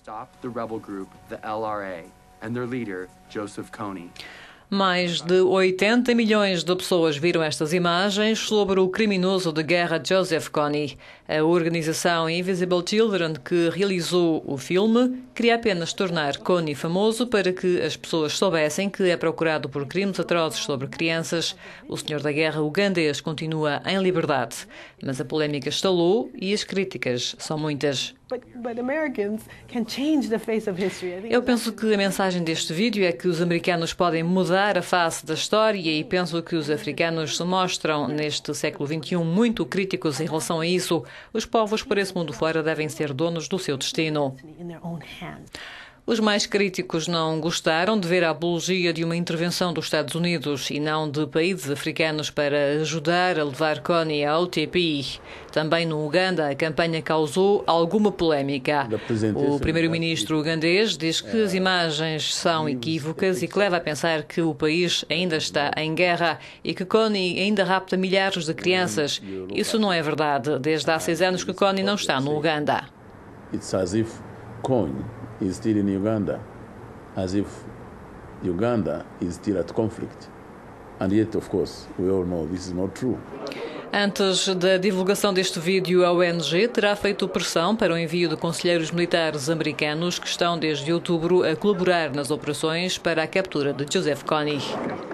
stop the rebel group, the LRA, and their leader, Joseph Kony. Mais de 80 milhões de pessoas viram estas imagens sobre o criminoso de guerra Joseph Kony. A organização Invisible Children, que realizou o filme, queria apenas tornar Kony famoso para que as pessoas soubessem que é procurado por crimes atrozes sobre crianças. O senhor da guerra ugandês continua em liberdade. Mas a polémica estalou e as críticas são muitas. Eu penso que a mensagem deste vídeo é que os americanos podem mudar a face da história e penso que os africanos se mostram neste século XXI muito críticos em relação a isso. Os povos por esse mundo fora devem ser donos do seu destino. Os mais críticos não gostaram de ver a apologia de uma intervenção dos Estados Unidos e não de países africanos para ajudar a levar Kony ao TPI. Também no Uganda, a campanha causou alguma polémica. O primeiro-ministro ugandês diz que as imagens são equívocas e que leva a pensar que o país ainda está em guerra e que Kony ainda rapta milhares de crianças. Isso não é verdade. Desde há 6 anos que Kony não está no Uganda. Is still in Uganda, as if Uganda is still at conflict. And yet, of course, we all know this is not true. Antes da divulgação deste vídeo, a ONG terá feito pressão para o envio de conselheiros militares americanos que estão desde outubro a colaborar nas operações para a captura de Joseph Kony.